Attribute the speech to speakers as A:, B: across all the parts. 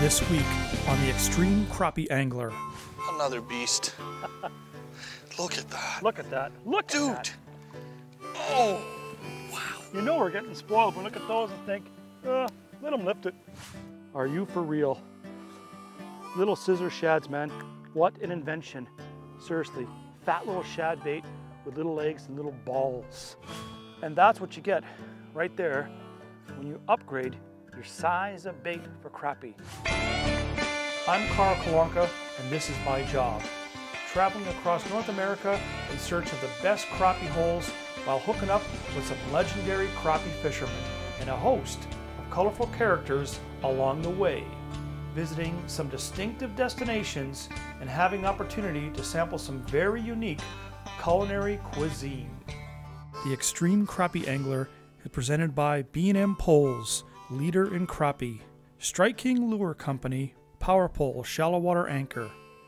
A: This week on the Xtreme Crappie Angler.
B: Another beast. Look at that.
A: Look at that. Look
B: Dude.
A: at that.
B: Oh, wow.
A: You know we're getting spoiled. We look at those and think, let them lift it. Are you for real? Little scissor shads, man. What an invention. Seriously, fat little shad bait with little legs and little balls. And that's what you get right there when you upgrade your size of bait for crappie. I'm Karl Kalonka, and this is my job. Traveling across North America in search of the best crappie holes while hooking up with some legendary crappie fishermen and a host of colorful characters along the way, visiting some distinctive destinations and having opportunity to sample some very unique culinary cuisine. The Xtreme Crappie Angler is presented by B&M Poles, leader in crappie, Strike King Lure Company, Power Pole Shallow Water Anchor.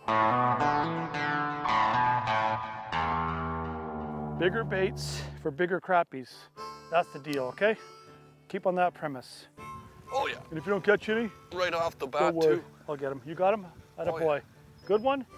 A: Bigger baits for bigger crappies. That's the deal, okay? Keep on that premise.
B: Oh, yeah.
A: And if you don't catch any,
B: right off the bat,
A: don't worry.
B: too.
A: I'll get him. You got him? Atta
B: Oh,
A: boy.
B: yeah.
A: Good one?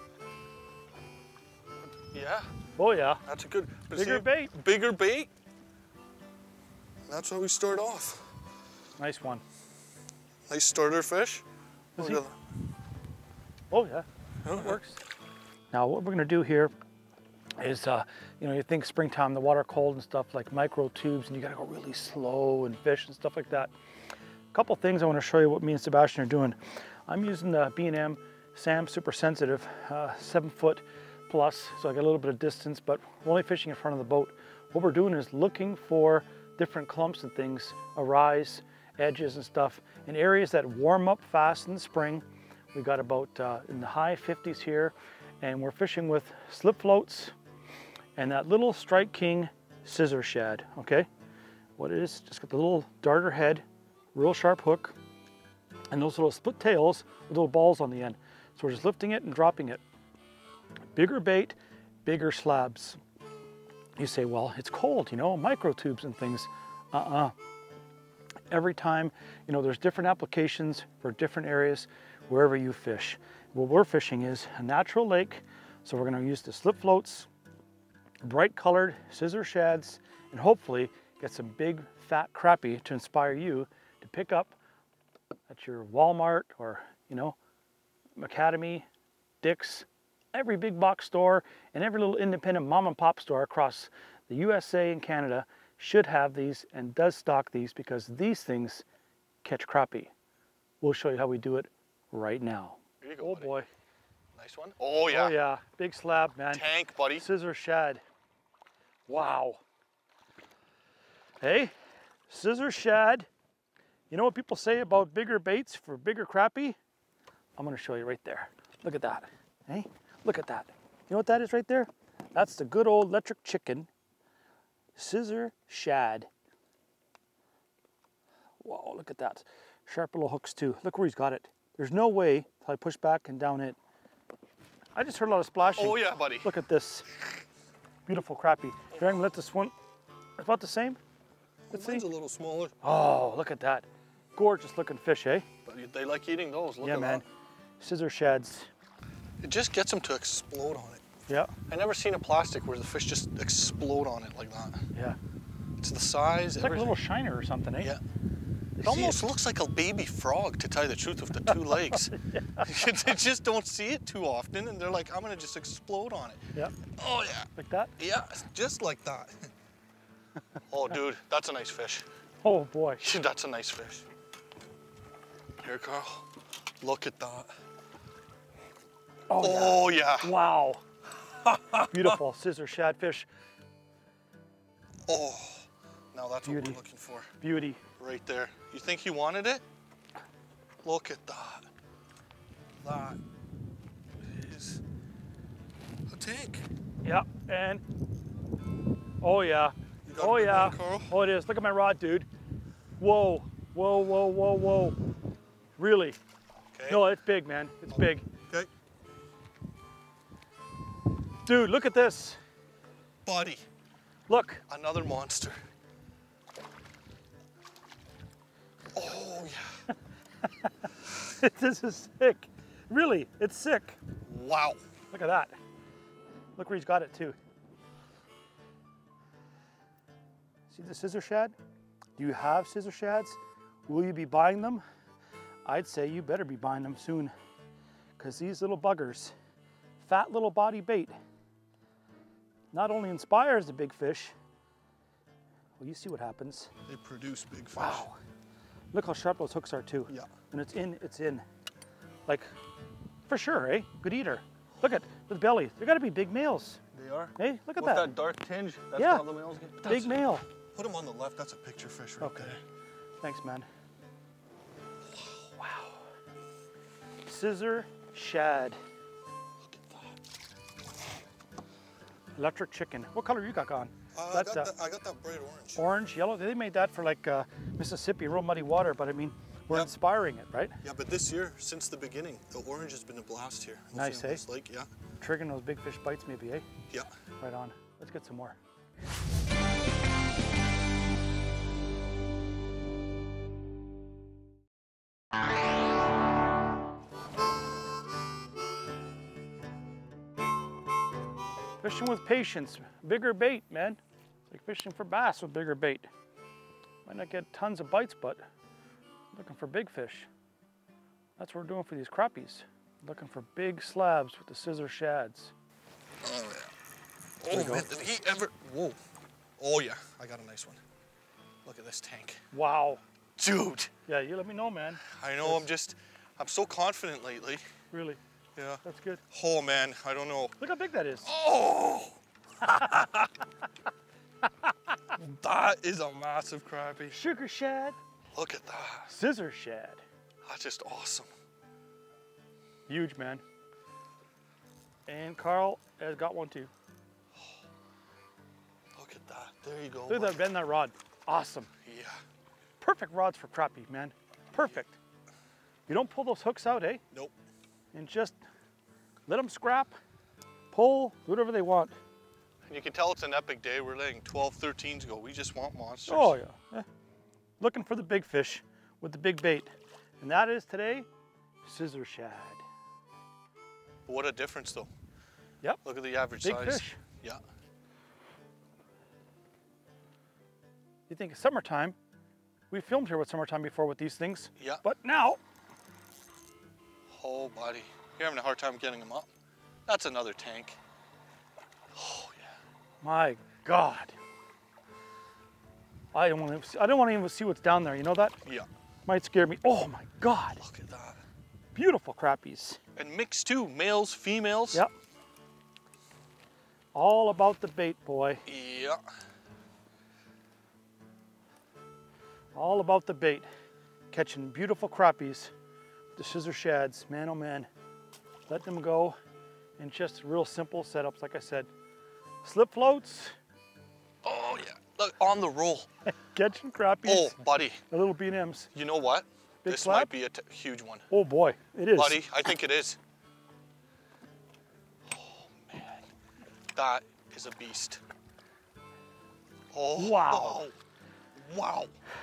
B: Yeah.
A: Oh, yeah.
B: That's a good...
A: Bigger bait.
B: Bigger bait. That's how we start off.
A: Nice one.
B: Nice starter fish.
A: Is
B: Look
A: he?
B: at that.
A: Oh, yeah. That works. Now, what we're going to do here is, you think springtime, the water cold and stuff, like micro tubes, and you got to go really slow and fish and stuff like that. A couple things I want to show you what me and Sebastian are doing. I'm using the B&M Sam Super Sensitive, 7 foot plus, so I got a little bit of distance, but we're only fishing in front of the boat. What we're doing is looking for different clumps and things arise, edges and stuff, in areas that warm up fast in the spring. We got about in the high 50s here, and we're fishing with slip floats and that little Strike King scissor shad, okay? What it is, just got the little darter head, real sharp hook, and those little split tails with little balls on the end. So we're just lifting it and dropping it. Bigger bait, bigger slabs. You say, well, it's cold, micro tubes and things. Every time, there's different applications for different areas wherever you fish. What we're fishing is a natural lake, so we're going to use the slip floats, bright colored scissor shads, and hopefully get some big fat crappie to inspire you to pick up at your Walmart or, Academy, Dick's, every big box store and every little independent mom and pop store across the USA and Canada should have these and does stock these, because these things catch crappie. We'll show you how we do it right now.
B: Here you go,
A: Oh,
B: buddy.
A: boy.
B: Nice one. Oh, yeah.
A: Oh, yeah. Big slab, man.
B: Tank, buddy.
A: Scissor shad. Wow. Hey, scissor shad. You know what people say about bigger baits for bigger crappie? I'm going to show you right there. Look at that. Hey, look at that. You know what that is right there? That's the good old electric chicken scissor shad. Wow, look at that. Sharp little hooks too. Look where he's got it. There's no way till I push back and down it. I just heard a lot of splashing.
B: Oh, yeah, buddy.
A: Look at this. Beautiful crappie. Here, I'm gonna let this one, it's about the same. Let's see.
B: Mine's a little smaller.
A: Oh, look at that. Gorgeous looking fish, eh?
B: But they like eating those. Look
A: Yeah,
B: at
A: man.
B: that.
A: Scissor shads.
B: It just gets them to explode on it.
A: Yeah.
B: I never seen a plastic where the fish just explode on it like that.
A: Yeah.
B: It's the size,
A: It's like a little shiner or something, eh?
B: Yeah.
A: It
B: See,
A: almost
B: it looks like a baby frog, to tell you the truth, with the two legs. They just don't see it too often, and they're like, I'm gonna just explode on it.
A: Yeah.
B: Oh, yeah.
A: Like that?
B: Yeah, just like that. Oh, dude, that's a nice fish.
A: Oh boy.
B: That's a nice fish. Here, Carl. Look at that.
A: Oh,
B: yeah.
A: Wow. Beautiful scissor shad fish.
B: Oh, now that's what
A: Beauty.
B: we're looking for.
A: Beauty.
B: Right there. You think he wanted it? Look at that. That is a tank.
A: Yeah, and oh yeah.
B: You got
A: Oh
B: a good
A: yeah.
B: one, Carl?
A: Oh, it is. Look at my rod, dude. Whoa. Whoa, whoa, whoa, whoa. Really?
B: Okay.
A: No, it's big, man. It's big.
B: Okay.
A: Dude, look at this.
B: Buddy,
A: Look.
B: another monster. Oh, yeah.
A: This is sick. Really, it's sick.
B: Wow.
A: Look at that. Look where he's got it too. See the scissor shad? Do you have scissor shads? Will you be buying them? I'd say you better be buying them soon, because these little buggers, fat little body bait, not only inspires the big fish, well, you see what happens.
B: They produce big fish.
A: Wow. Look how sharp those hooks are too.
B: Yeah.
A: When it's in, it's in. Like, for sure, eh? Good eater. Look at the belly. They gotta be big males.
B: They are.
A: Hey, look at
B: With
A: that.
B: that dark tinge, that's
A: Yeah.
B: how the males get.
A: Big male.
B: Put them on the left, that's a picture fish right
A: Okay.
B: there.
A: Thanks, man. Wow. Scissor shad.
B: Look at that.
A: Electric chicken. What color you got on?
B: I got that bright orange.
A: Orange, yellow. They made that for like Mississippi, real muddy water, but I mean, we're inspiring it, right?
B: Yeah, but this year, since the beginning, the orange has been a blast here.
A: Nice, eh?
B: Like, yeah.
A: Triggering those big fish bites maybe, eh?
B: Yeah.
A: Right on. Let's get some more. Fishing with patience, bigger bait, man. It's like fishing for bass with bigger bait. Might not get tons of bites, but looking for big fish. That's what we're doing for these crappies. Looking for big slabs with the scissor shads.
B: Oh, yeah. Oh, man, did he ever... Whoa. Oh, yeah, I got a nice one. Look at this tank.
A: Wow.
B: Dude.
A: Yeah, you let me know, man.
B: I know, I'm so confident lately.
A: Really?
B: Yeah.
A: That's good.
B: Oh, man, I don't know.
A: Look how big that is.
B: Oh! That is a massive crappie.
A: Sugar shad.
B: Look at that.
A: Scissor shad.
B: That's just awesome.
A: Huge, man. And Carl has got one too.
B: Look at that. There you go.
A: Look at that bend that rod. Awesome.
B: Yeah.
A: Perfect rods for crappie, man. Perfect. You don't pull those hooks out, eh?
B: Nope.
A: And just let them scrap, pull, do whatever they want.
B: And you can tell it's an epic day. We're letting 12, 13s go. We just want monsters.
A: Oh, yeah. Looking for the big fish with the big bait. And that is today, scissor shad.
B: What a difference, though.
A: Yep.
B: Look at the average
A: Big
B: size.
A: fish.
B: Yeah.
A: You think it's summertime. We filmed here with summertime before with these things.
B: Yeah.
A: But now,
B: Oh, buddy. You're having a hard time getting them up. That's another tank. Oh, yeah.
A: my God. I don't want to even see what's down there. You know that?
B: Yeah.
A: Might scare me. Oh my God.
B: Look at that.
A: Beautiful crappies.
B: And mixed too. Males, females.
A: Yep. All about the bait, boy.
B: Yeah.
A: All about the bait. Catching beautiful crappies with the scissor shads. Man, oh man. Let them go in just real simple setups, like I said. Slip floats.
B: Oh, yeah. Look, on the roll.
A: Catching crappies.
B: Oh, buddy.
A: The little B&Ms.
B: You know what?
A: Big
B: This
A: slab?
B: might be a huge one.
A: Oh boy, it is.
B: Buddy, I think it is. Oh, man. That is a beast. Oh.
A: Wow.
B: Wow.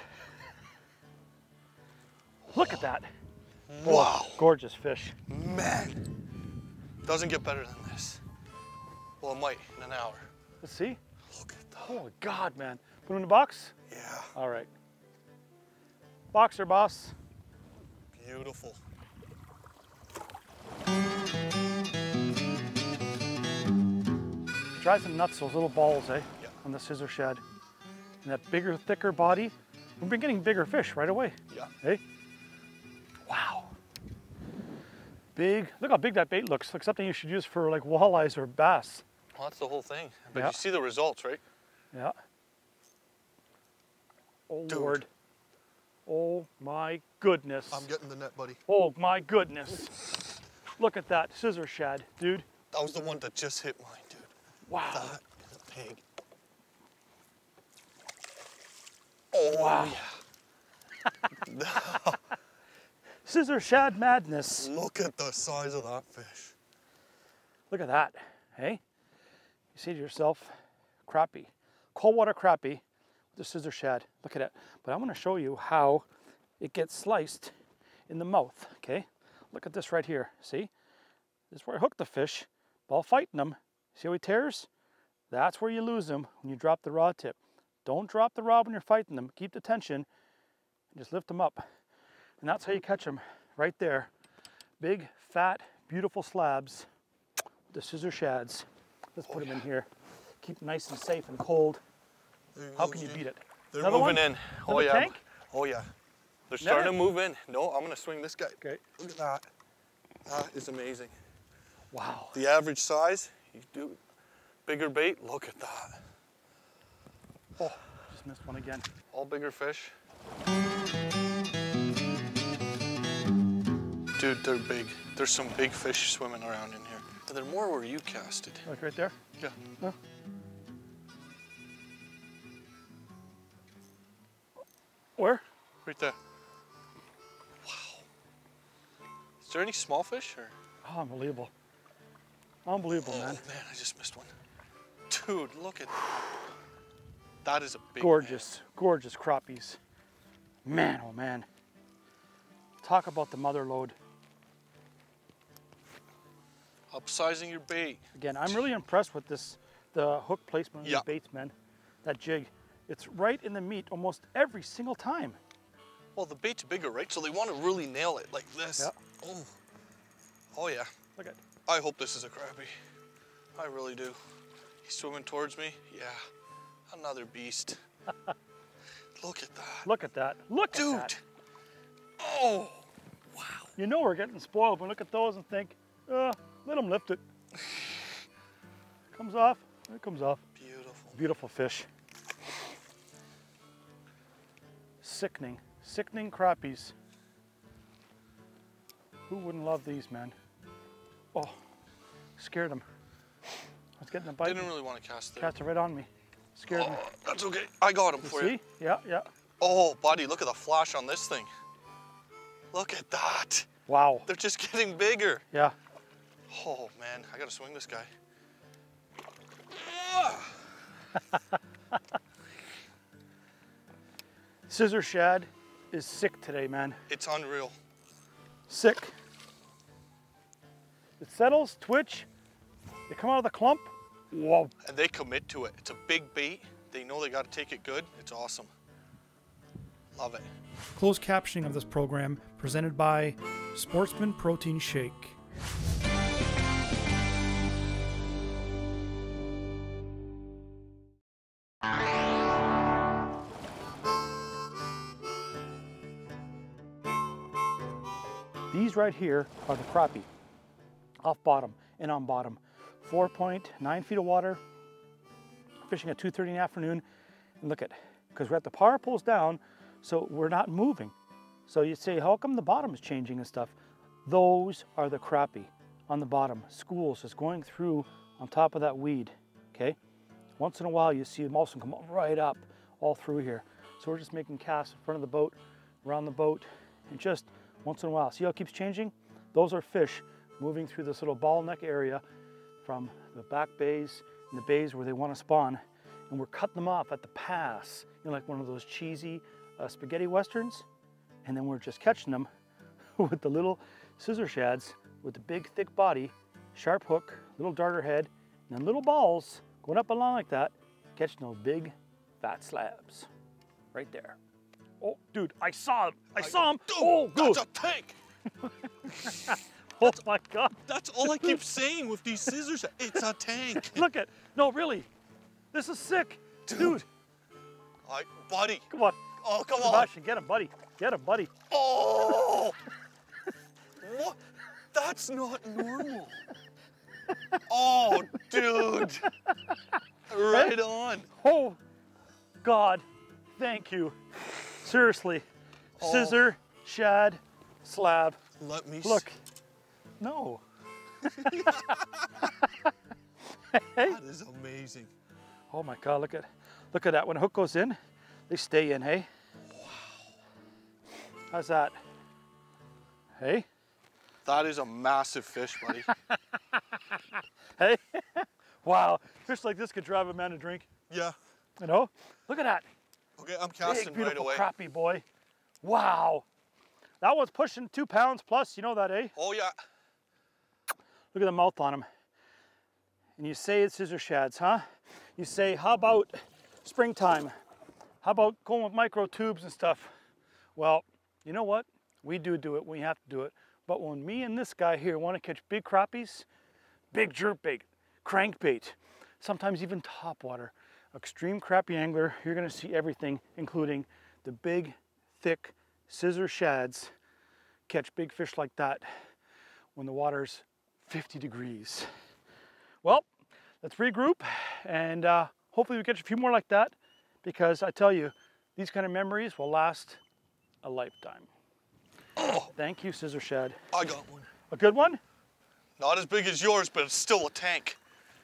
A: Look at that.
B: Wow.
A: Oh, gorgeous fish.
B: Man. Doesn't get better than this. Well, it might in an hour.
A: Let's see.
B: Look at that.
A: Oh my God, man. Put them in the box?
B: Yeah.
A: All right. Boxer, boss.
B: Beautiful.
A: Try some nuts, those little balls, eh?
B: Yeah.
A: On the scissor shad. And that bigger, thicker body. We've been getting bigger fish right away.
B: Yeah.
A: Eh? Wow. Big. Look how big that bait looks. Like something you should use for like walleyes or bass.
B: Well, that's the whole thing. But
A: Yeah.
B: you see the results, right?
A: Yeah. Oh,
B: Dude.
A: Lord. Oh, my goodness.
B: I'm getting the net, buddy.
A: Oh, my goodness. Look at that scissor shad, dude.
B: That was the one that just hit mine, dude.
A: Wow.
B: That is a pig. Oh,
A: Wow.
B: yeah.
A: Scissor shad madness.
B: Look at the size of that fish.
A: Look at that, hey? You see to yourself, crappie, cold water crappie with the scissor shad. Look at it. But I want to show you how it gets sliced in the mouth, okay? Look at this right here, see? This is where I hook the fish while fighting them. See how he tears? That's where you lose them when you drop the rod tip. Don't drop the rod when you're fighting them. Keep the tension and just lift them up. And that's how you catch them, right there. Big, fat, beautiful slabs, the scissor shads. Let's put them in here. Keep them nice and safe and cold. How can you beat it?
B: They're
A: Another
B: moving
A: one?
B: in. Oh yeah.
A: Tank?
B: Oh yeah. They're starting to move in. No, I'm gonna swing this guy.
A: Okay.
B: Look at that. That is amazing.
A: Wow.
B: The average size, you do bigger bait, look at that.
A: Oh, just missed one again.
B: All bigger fish. Dude, they're big. There's some big fish swimming around in here. Are there more where you casted?
A: Like right there?
B: Yeah.
A: Huh? Where?
B: Right there. Wow. Is there any small fish or?
A: Oh, unbelievable. Unbelievable,
B: Oh,
A: man.
B: Man, I just missed one. Dude, look at that. That is a big
A: Gorgeous, gorgeous crappies. Man, oh man. Talk about the mother lode.
B: Upsizing your bait.
A: Again, I'm really impressed with this, the hook placement of
B: Yeah.
A: these baits, man. That jig. It's right in the meat almost every single time.
B: Well, the bait's bigger, right? So they want to really nail it like this.
A: Yeah.
B: Oh. Oh yeah.
A: Look at.
B: I hope this is a crappie. I really do. He's swimming towards me. Yeah. Another beast. Look at that.
A: Look at that. Look
B: Dude.
A: at that.
B: Oh. Wow.
A: You know we're getting spoiled when we look at those and think, let them lift it. Comes off. It comes off.
B: Beautiful.
A: Beautiful fish. Sickening. Sickening crappies. Who wouldn't love these, man? Oh, scared him. I was getting a bite.
B: Didn't really want to cast there.
A: Cast it right on me. Scared me.
B: That's okay. I got him
A: You
B: for
A: see?
B: you.
A: Yeah, yeah.
B: Oh, buddy, look at the flash on this thing. Look at that.
A: Wow.
B: They're just getting bigger.
A: Yeah.
B: Oh, man. I got to swing this guy.
A: Scissor shad is sick today, man.
B: It's unreal.
A: Sick. It settles, twitch, they come out of the clump. Whoa.
B: And they commit to it. It's a big bait. They know they got to take it good. It's awesome. Love it.
A: Closed captioning of this program presented by Sportsman Protein Shake. These right here are the crappie, off bottom and on bottom. 4.9 feet of water, fishing at 2:30 in the afternoon. And look at, because we're at the power poles down, so we're not moving. So you say, how come the bottom is changing and stuff? Those are the crappie on the bottom. Schools is going through on top of that weed, okay? Once in a while you see them also come right up all through here. So we're just making casts in front of the boat, around the boat, and just once in a while. See how it keeps changing? Those are fish moving through this little ball neck area from the back bays and the bays where they want to spawn. And we're cutting them off at the pass, you know, like one of those cheesy spaghetti westerns. And then we're just catching them with the little scissor shads with the big thick body, sharp hook, little darter head, and then little balls going up along like that, catching those big fat slabs right there. Oh, dude, I saw him. I saw him.
B: Dude,
A: oh, good.
B: that's a tank.
A: Oh my God.
B: That's all I keep saying with these scissors. It's a tank.
A: Look at, no, really. This is sick. Dude.
B: Buddy.
A: Come on.
B: Oh, come on.
A: Sebastian, get him, buddy. Get him, buddy.
B: Oh. What? That's not normal. Oh, dude. Right on.
A: Oh, God. Thank you. Seriously.
B: Oh.
A: Scissor, shad, slab.
B: Let me
A: Look. No.
B: That is amazing.
A: Oh my God, look at that. When a hook goes in, they stay in, hey?
B: Wow.
A: How's that? Hey?
B: That is a massive fish, buddy.
A: Hey? Wow. Fish like this could drive a man to drink.
B: Yeah.
A: You know? Look at that.
B: Okay, I'm casting
A: Big, beautiful
B: right away.
A: crappie, boy. Wow. That one's pushing 2 pounds plus, you know that, eh?
B: Oh yeah.
A: Look at the mouth on him. And you say it's scissor shads, huh? You say, how about springtime? How about going with micro tubes and stuff? Well, you know what? We do it, we have to do it. But when me and this guy here want to catch big crappies, big jerkbait, crankbait, sometimes even topwater, Xtreme Crappie Angler, you're gonna see everything, including the big, thick scissor shads, catch big fish like that when the water's 50 degrees. Well, let's regroup and hopefully we catch a few more like that, because I tell you, these kind of memories will last a lifetime.
B: Oh,
A: thank you, scissor shad.
B: I got one.
A: A good one?
B: Not as big as yours, but it's still a tank.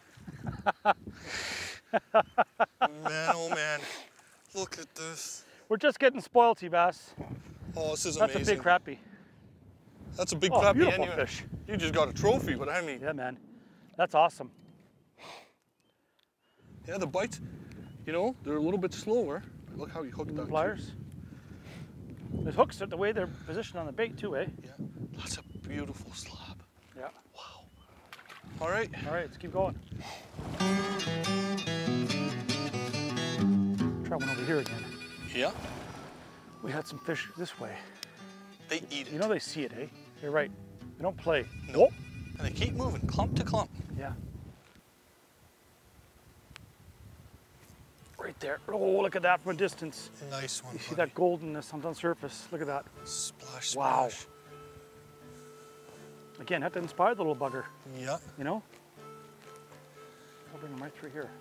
B: Man, oh man, look at this.
A: We're just getting spoiled, T-Bass.
B: Oh, this is
A: That's
B: amazing.
A: a big crappie.
B: That's a big
A: Oh,
B: crappie
A: beautiful
B: anyway.
A: fish.
B: You just got a trophy, but I mean.
A: Yeah, man. That's awesome.
B: Yeah, the bites, you know, they're a little bit slower. Look how you hooked that.
A: Pliers. There's hooks the way they're positioned on the bait too, eh?
B: Yeah, that's a beautiful slab.
A: Yeah.
B: Wow. All right.
A: All right, let's keep going. Try one over here again.
B: Yeah.
A: We had some fish this way.
B: They eat it.
A: You know they see it, eh? You're right. They don't play.
B: Nope. And they keep moving, clump to clump.
A: Yeah. Right there. Oh, look at that from a distance.
B: Nice one.
A: You see that goldenness on the surface. Look at that.
B: Splash, splash.
A: Wow. Again, have to inspire the little bugger.
B: Yeah.
A: You know? I'll bring him right through here.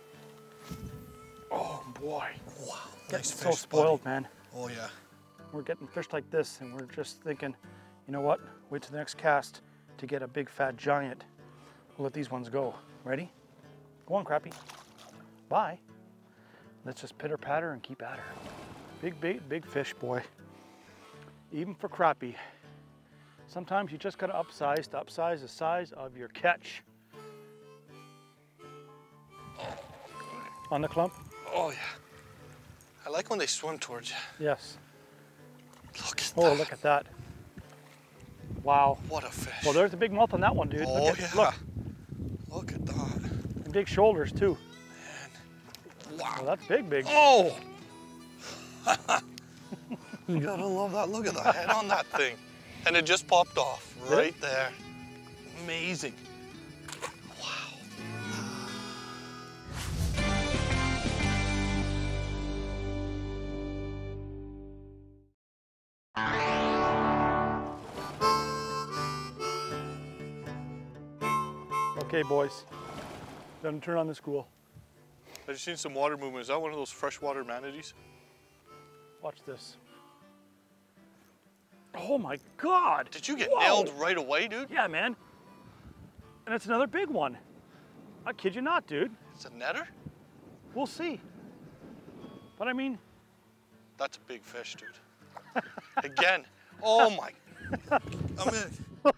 A: Oh boy.
B: Wow.
A: Getting
B: Nice
A: so
B: fish,
A: spoiled,
B: buddy.
A: man.
B: Oh yeah.
A: We're getting fish like this and we're just thinking, you know what? Wait till the next cast to get a big fat giant. We'll let these ones go. Ready? Go on, Crappie. Bye. Let's just pitter patter and keep at her. Big bait, big fish, boy. Even for crappie, sometimes you just gotta upsize to upsize the size of your catch. On the clump?
B: Oh yeah. I like when they swim towards you.
A: Yes.
B: Look at
A: Oh,
B: that.
A: look at that. Wow.
B: What a fish.
A: Well, there's a big mouth on that one, dude.
B: Oh
A: Look at,
B: yeah.
A: Look.
B: Look at that.
A: And big shoulders, too.
B: Wow.
A: Well, that's big, big.
B: Oh! You gotta love that. Look at the head on that thing. And it just popped off right there. Amazing. Wow.
A: Okay, boys. Gonna turn on the school.
B: I just seen some water movement. Is that one of those freshwater manatees?
A: Watch this. Oh my God!
B: Did you get
A: Whoa.
B: nailed right away, dude?
A: Yeah, man. And it's another big one. I kid you not, dude.
B: It's a netter?
A: We'll see. But I mean...
B: That's a big fish, dude. Again. Oh my. I'm in.
A: Look.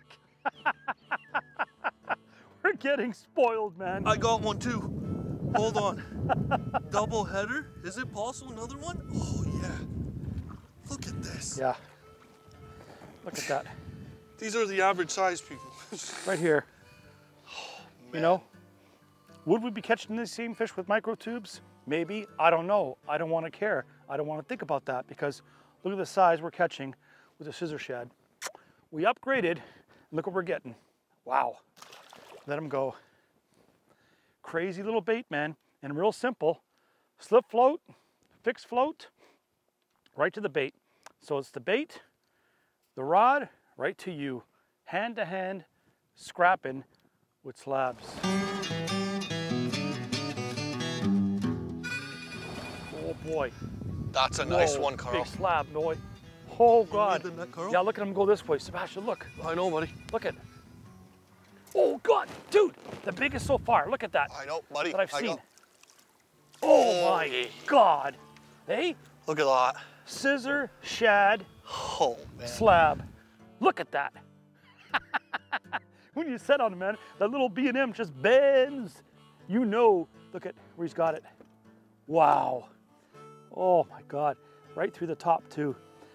A: We're getting spoiled, man.
B: I got one too. Hold on. Double header? Is it possible another one? Oh yeah. Look at this.
A: Yeah. Look at that.
B: These are the average size people.
A: Right here.
B: Oh, man.
A: You know, would we be catching the same fish with micro tubes? Maybe. I don't know. I don't want to care. I don't want to think about that because look at the size we're catching with a scissor shad. We upgraded. Look what we're getting. Wow. Let them go. Crazy little bait, man. And real simple. Slip float, fixed float, right to the bait. So it's the bait, the rod, right to you. Hand to hand, scrapping with slabs. Oh boy.
B: That's a nice
A: Whoa,
B: one, Carl.
A: Big slab, boy. Oh God.
B: You need the net, Carl?
A: Yeah, look at him go this way. Sebastian, look.
B: I know, buddy.
A: Look at. Oh God, dude, the biggest so far. Look at that.
B: I know, buddy.
A: That I've
B: I
A: seen.
B: know.
A: Oh my God. Hey,
B: Look at that.
A: scissor, shad,
B: Oh, man.
A: slab. Look at that. When you set on him, man, that little B&M just bends. You know, look at where he's got it. Wow. Oh my God, right through the top too.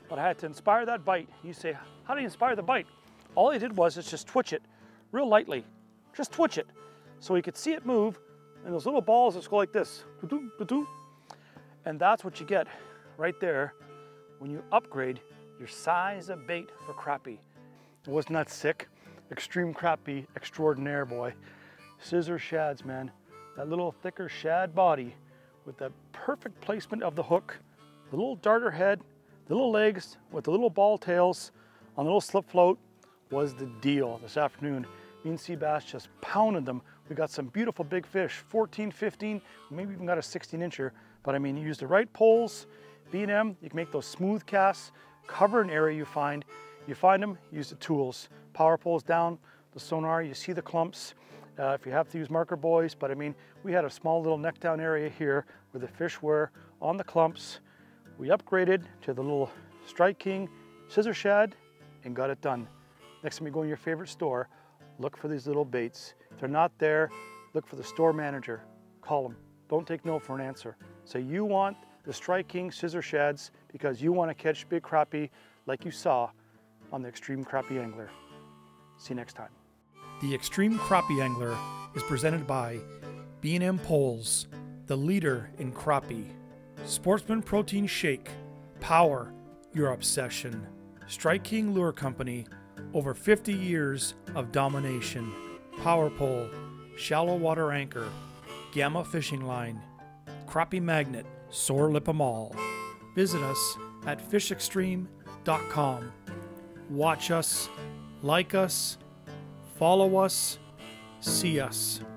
A: but I had to inspire that bite. You say, how do you inspire the bite? All I did was just twitch it real lightly. Just twitch it so you could see it move, and those little balls just go like this. And that's what you get right there when you upgrade your size of bait for crappie. Wasn't that sick? Extreme crappie extraordinaire, boy. Scissor shads, man. That little thicker shad body with the perfect placement of the hook, the little darter head, the little legs with the little ball tails on the little slip float was the deal this afternoon. Me and Seabass just pounded them. We got some beautiful big fish, 14, 15, maybe even got a 16-incher. But I mean, you use the right poles, B&M, you can make those smooth casts, cover an area you find them, use the tools. Power poles down, the sonar, you see the clumps. If you have to use marker buoys, but I mean, we had a small little neck down area here where the fish were on the clumps. We upgraded to the little Strike King scissor shad and got it done. Next time you go in your favorite store, look for these little baits. If they're not there, look for the store manager. Call them. Don't take no for an answer. Say you want the Strike King scissor shads because you want to catch big crappie like you saw on the Xtreme Crappie Angler. See you next time.
C: The Xtreme Crappie Angler is presented by B&M Poles, the leader in crappie. Sportsman Protein Shake, power your obsession. Strike King Lure Company, over 50 years of domination. Power pole, shallow water anchor, Gamma fishing line, crappie magnet, sore lip 'em all. Visit us at fishxtreme.com. Watch us, like us, follow us, see us.